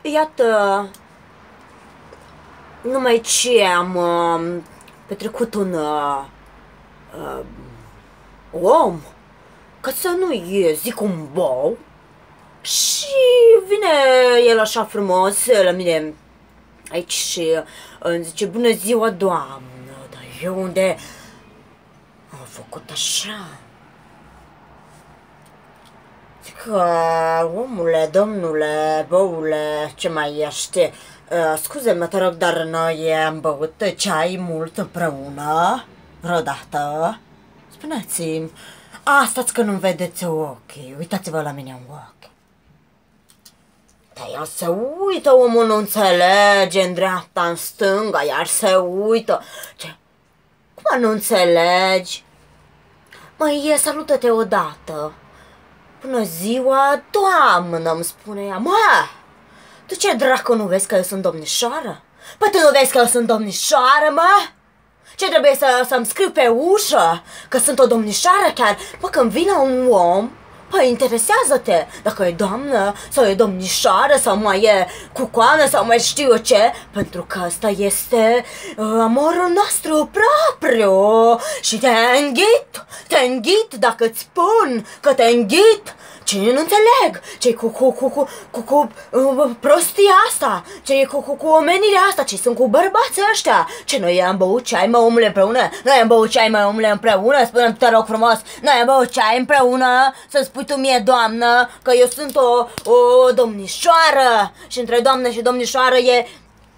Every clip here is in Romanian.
Iată, numai ce am petrecut un om, ca să nu-i zic un bou, și vine el așa frumos la mine aici și îmi zice: bună ziua, doamnă, dar eu unde am făcut așa? Zic: omule, domnule, boule, ce mai ești? Scuze-mă, te rog, dar noi am băut ceai mult împreună vreodată? Spuneți-mi. Stați că nu-mi vedeți ochii, uitați-vă la mine în ochi. Dar el se uită, omul nu înțelege, în dreapta, în stânga, iar se uită. Ce? Cum nu înțelegi? Măi, salută-te odată. Bună ziua, doamnă, îmi spune ea. Mă, tu ce dracu, nu vezi că eu sunt domnișoară? Păi tu nu vezi că eu sunt domnișoară, mă? Ce trebuie să-mi scriu pe ușă? Că sunt o domnișoară chiar? Păi când vine un om, păi interesează-te dacă e doamnă sau e domnișoară sau mai e cucoană sau mai știu eu ce, pentru că asta este amorul nostru propriu și te înghit dacă îți spun că te înghit. Cine nu înțeleg? Ce-i cu prostia asta? Ce-i cu omenirea asta? Ce sunt cu bărbații ăștia? Ce, noi am băut ceai, mă, omule, împreună? Noi am băut ceai, mă, omule, împreună? Spune-mi, te rog frumos, noi am băut ceai împreună? Să-mi spui tu mie, doamnă, că eu sunt o domnișoară și între doamnă și domnișoară e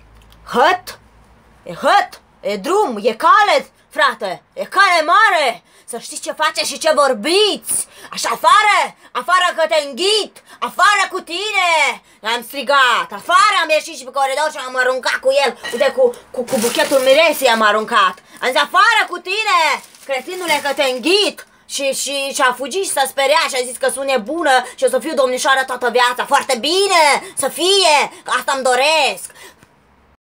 hăt, e drum, e cale, frate, e cale mare. Să știți ce faceți și ce vorbiți. Așa, afară că te înghit, afară cu tine. Am strigat, afară, am ieșit și pe coridor și am aruncat cu el. Uite, cu buchetul miresii am aruncat. Am zis: afară cu tine, cretinule, că te înghit. Și a fugit și s-a speriat și a zis că sunt nebună și o să fiu domnișoară toată viața. Foarte bine să fie, asta îmi doresc.